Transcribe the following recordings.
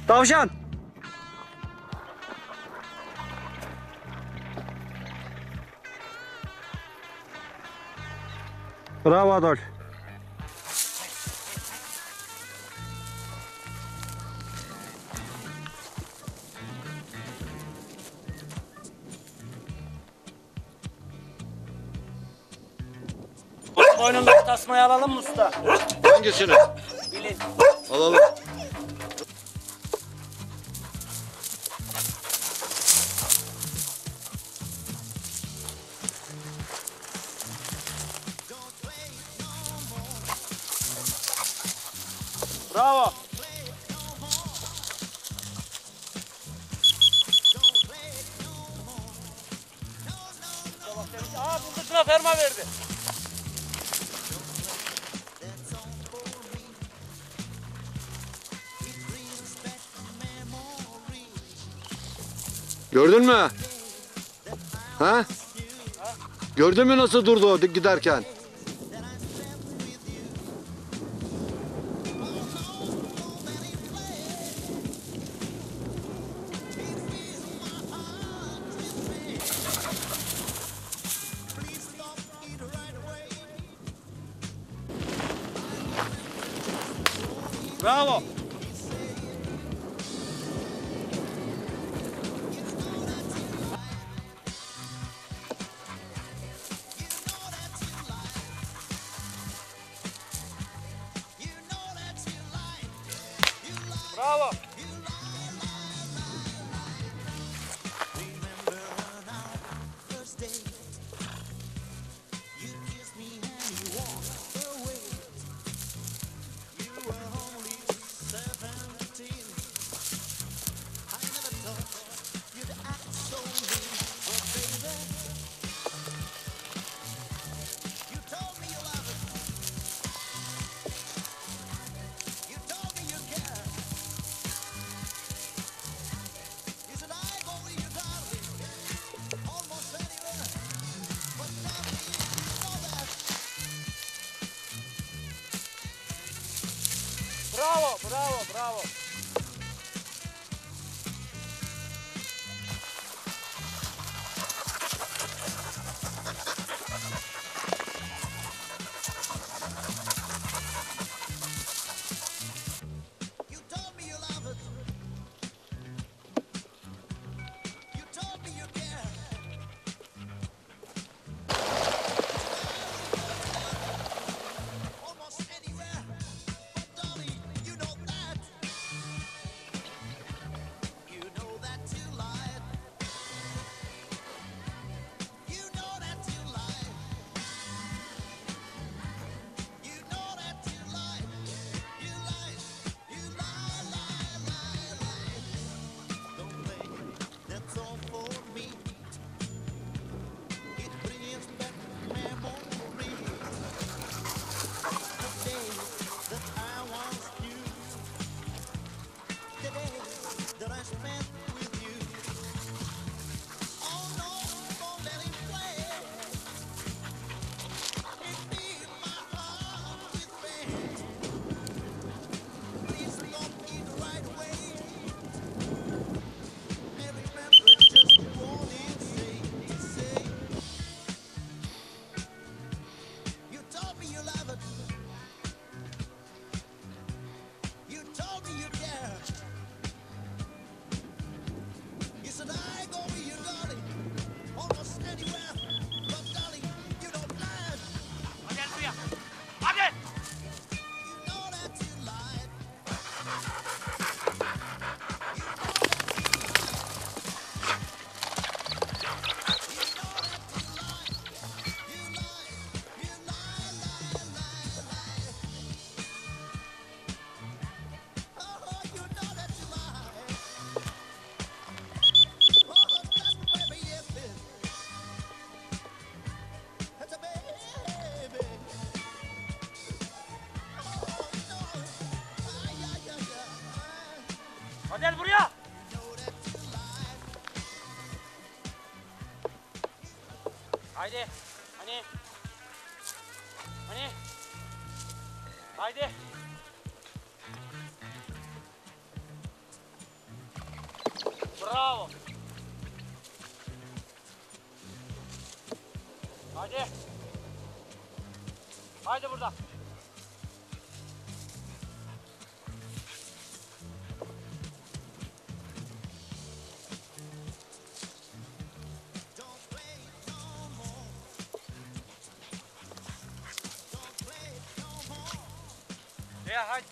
Tavşan. Bravo Adol. Boynundaki tasmayı alalım mı usta? Hangisini? Bilin. Alalım. Bravo. Aa, bıldırcına ferma verdi. Gördün mü? Ha? Gördün mü nasıl durdu o giderken? Bravo. Bravo. Bravo, bravo, bravo. Gel buraya. Haydi. Hani. Haydi. Bravo. Haydi. Haydi burada. Ya hadi.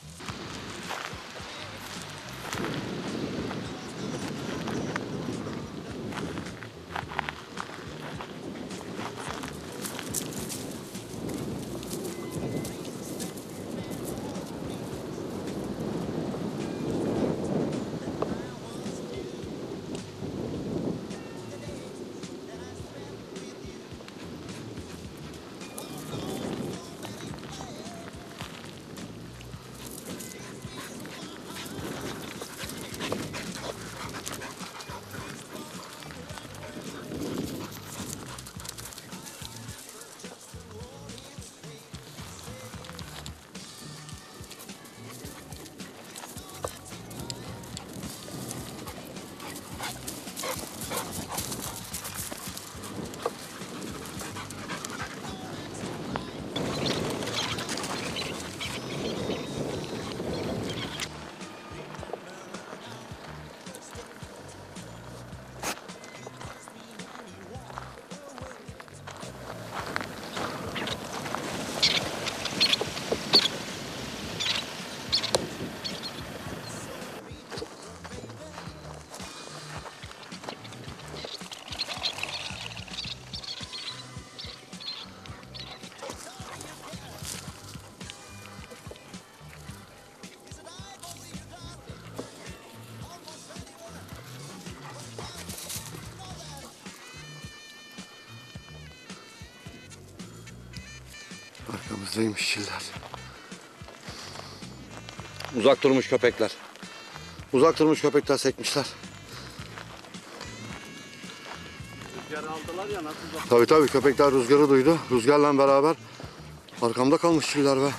Arkamızdaymış çiller. Uzak durmuş köpekler. Uzak durmuş köpekler sekmişler. Rüzgarı aldılar ya nasıl? Tabii köpekler rüzgarı duydu. Rüzgarla beraber arkamda kalmış çiller be.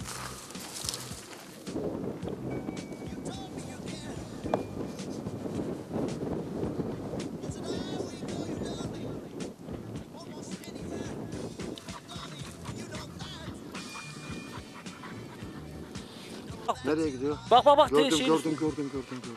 Nereye gidiyor? Bak bak bak. Gördüm.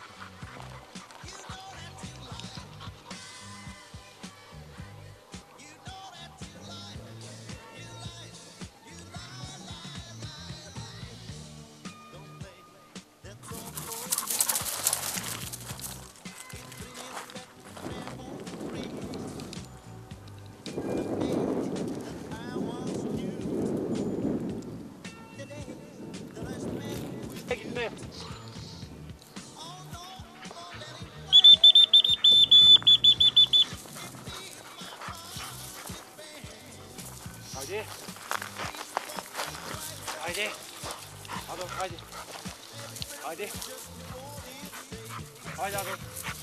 Gitme. Haydi. Haydi. Hadi haydi. Haydi. Haydi abi.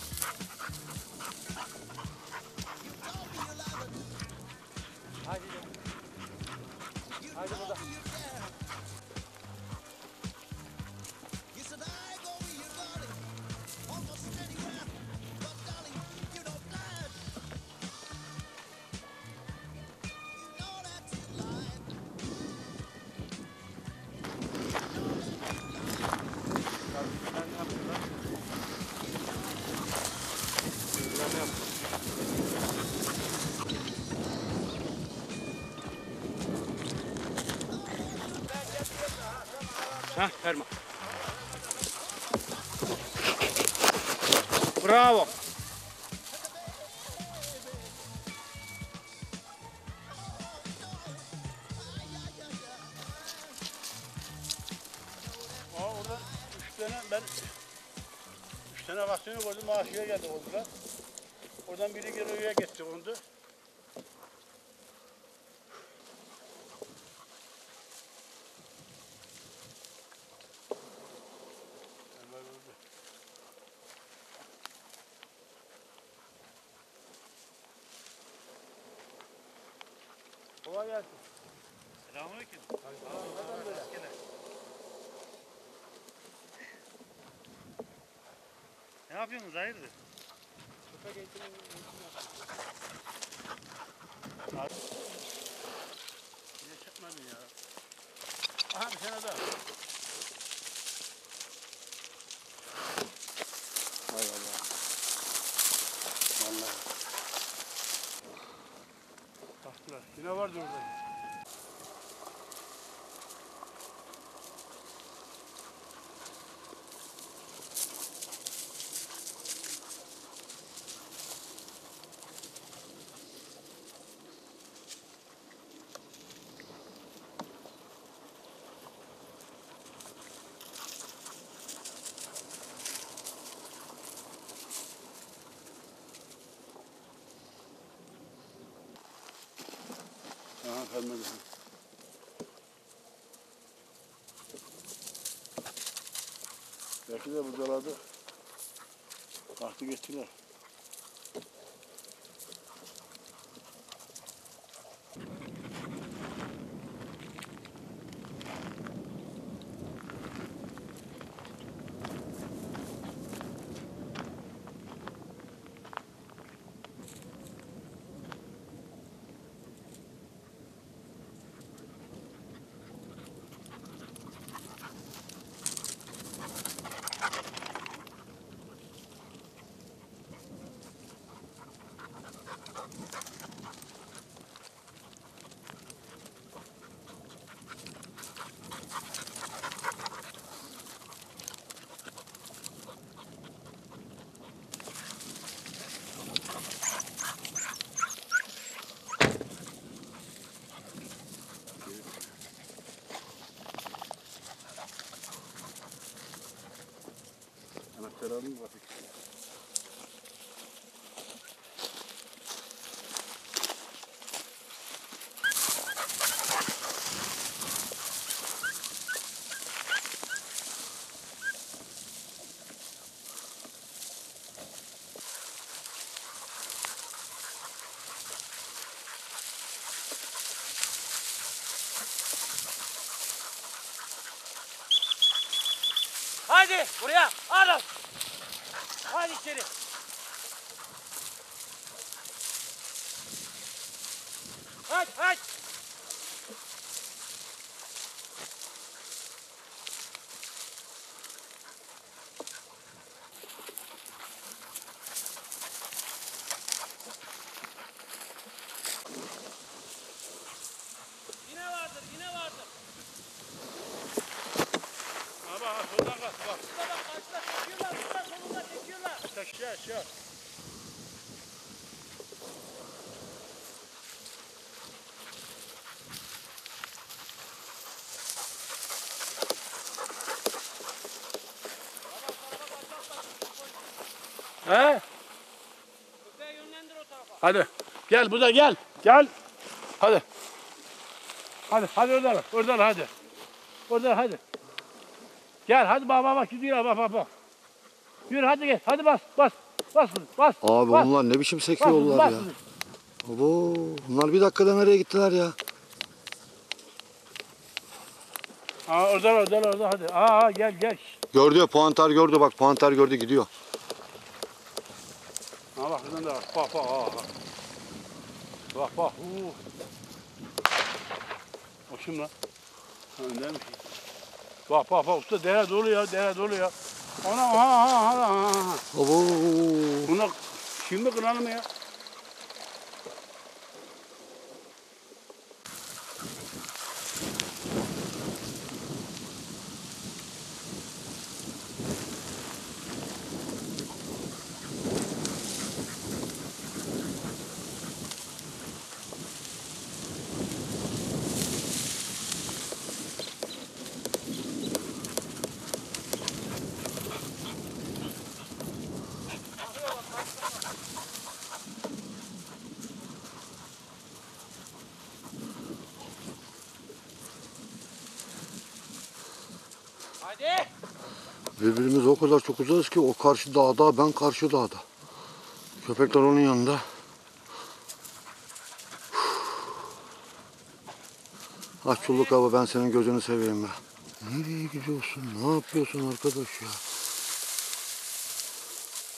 Haydi. Haydi burada. Ha, Ferma. Bravo. Orada üç tane vaksini koydum, aşıya geldi oldular. Oradan biri geri oraya geçti kondu. Kolay gelsin. Selamünaleyküm. Neden böyle? Ne Ne yapıyorsunuz hayırdır? Köpek eğitimi Niye çıkmadın ya? Aha bir tane daha. Hay Allah. Vallahi. Baktılar. Yine vardı orada. Aha kalmadı. Belki de buradalardı. Baktı geçtiler. Anahtarı alayım bakayım. Hadi buraya Adem. Hadi içeri. Hadi hadi. Yine vardır, yine vardır. Ha bak soldan kaç bak. Burada bak karşıda çekiyorlar, burada solunda çekiyorlar. Aşağı aşağı. He? Köpeği yönlendir o tarafa. Hadi. Gel burada gel. Gel. Hadi. Hadi oradan. Oradan hadi. Oradan hadi. Gel hadi bak gidiyor bak. Yürü hadi gel. Hadi bas. Bas. Abi bas. onlar ne biçim sekiyorlar ya. Abo, bunlar bir dakikada nereye gittiler ya? Oradan hadi. Gel. Gördü, puantar gördü, bak puantar gördü, gidiyor. Bak buradan da bak. Bak. O kim lan? Öndeymiş. Bak usta dere dolu ya. Ana. Abo. Buna şimdi kıralım ya. Hadi. Birbirimiz o kadar çok uzağız ki o karşı dağda, ben karşı dağda. Köpekler onun yanında. Aç çulluk abi, ben senin gözünü seveyim be. Nereye gidiyorsun? Ne yapıyorsun arkadaş ya?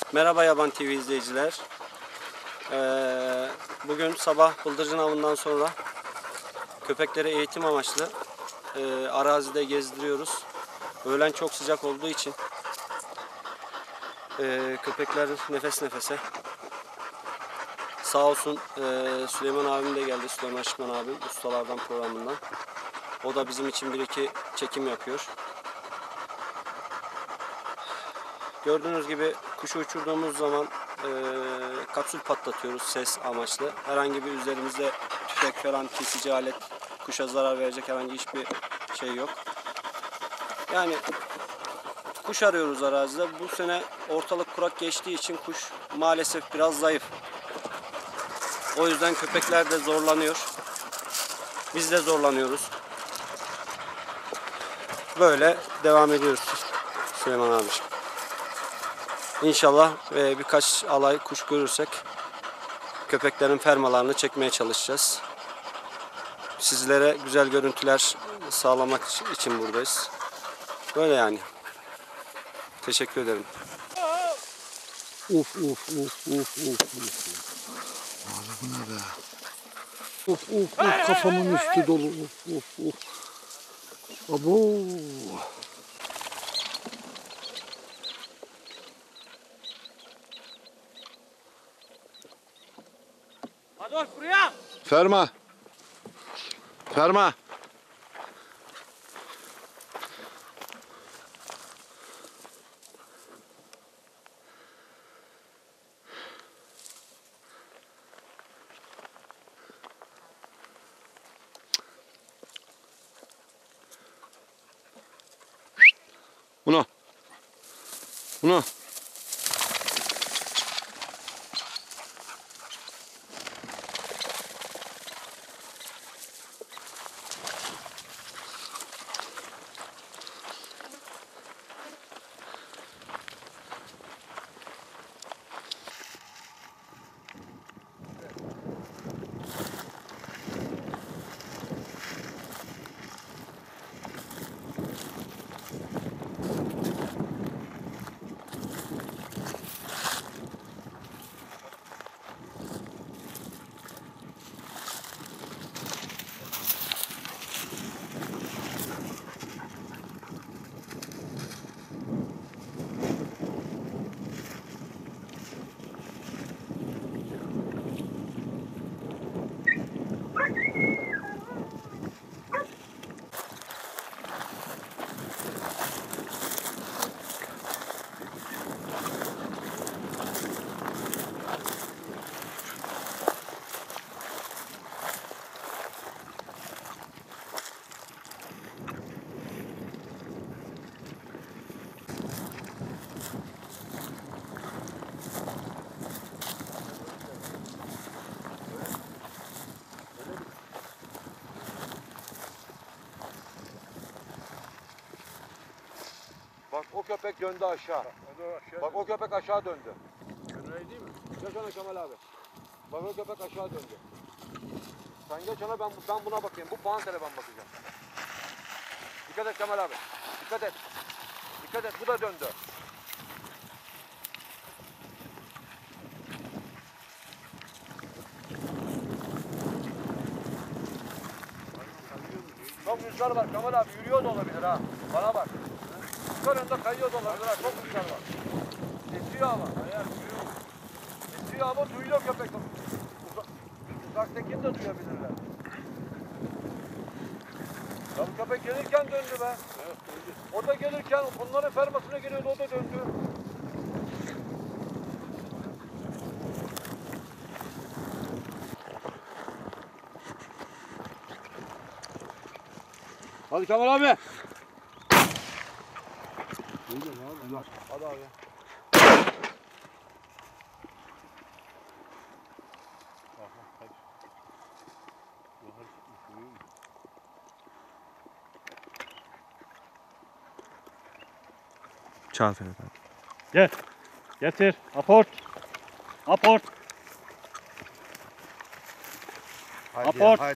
Merhaba Yaban TV izleyiciler. Bugün sabah bıldırcın avından sonra köpekleri eğitim amaçlı arazide gezdiriyoruz. Öğlen çok sıcak olduğu için köpekler nefes nefese. Sağ olsun Süleyman abim de geldi, Süleyman Şıkman abim Ustalardan programından. O da bizim için bir iki çekim yapıyor. Gördüğünüz gibi kuşu uçurduğumuz zaman kapsül patlatıyoruz ses amaçlı. Herhangi bir üzerimizde tüfek falan, kesici alet, kuşa zarar verecek herhangi hiçbir şey yok. Yani kuş arıyoruz arazide. Bu sene ortalık kurak geçtiği için kuş maalesef biraz zayıf. O yüzden köpekler de zorlanıyor. Biz de zorlanıyoruz. Böyle devam ediyoruz Süleyman abiciğim. İnşallah birkaç alay kuş görürsek köpeklerin fermalarını çekmeye çalışacağız. Sizlere güzel görüntüler sağlamak için buradayız. Böyle yani. Teşekkür ederim. Uf uf uf uf uf uf. Abi bu ne be? Uf uf uf, kafamın üstü dolu. Uf uf uf. Abo. Adolf buraya. Ferma. Ferma. Bunu. Bunu. Bak o köpek döndü aşağı. Bak o köpek aşağı döndü. Öyle değil mi? Geç ona Kemal abi. Bak o köpek aşağı döndü. Sen geç ona ben buna bakayım. Bu pansele ben bakacağım. Dikkat et Kemal abi. Dikkat et. Dikkat et bu da döndü. Çok rüzgar var Kemal abi. Yürüyor da olabilir ha. Bana bak. Rüzgar önünde kayıyor da olabilir ha. Çok rüzgar var. Esiyor ama. Esiyor ama duyuyor köpek. Uzaktakini de duyabilirler. Ya bu köpek gelirken döndü be. Evet, döndü. O da gelirken bunların fermasına geliyordu, o da döndü. Hadi Kemal abi. Hadi abi. Çağatay efendim. Gel. Getir. Aport. Aport. Hadi Aport.